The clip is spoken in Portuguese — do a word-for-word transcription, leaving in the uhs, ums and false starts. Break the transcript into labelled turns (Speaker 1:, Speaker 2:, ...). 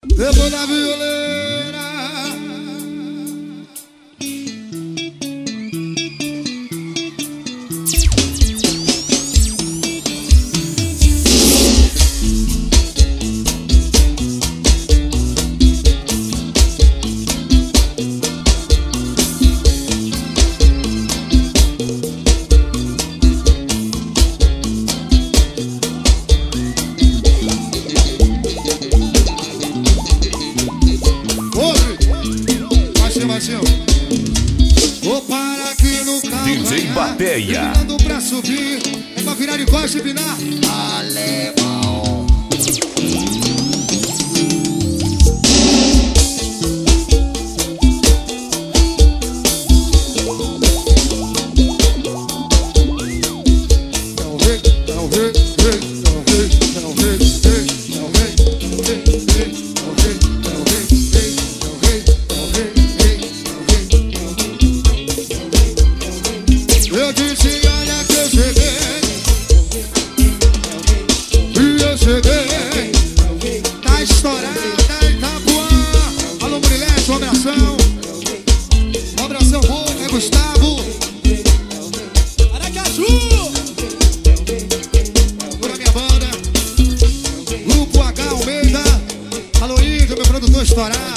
Speaker 1: Depois da violeira. Vou parar aqui no carro,
Speaker 2: D J Bateia.
Speaker 1: pra subir, é pra virar de costa e pinar. Alemão. É o rei, é o rei, rei, é o rei, é o rei, rei, é o rei, rei, rei, é o rei, é o rei, rei, é o rei, é o rei, rei, é o rei. Eu disse, olha que eu cheguei, e eu cheguei, tá estourada Itapuã. Alô, Murilete, um abração, um abração bom, é Gustavo Aracaju, toda a minha banda, Grupo H Almeida. Alô, Índio, meu produtor estourado.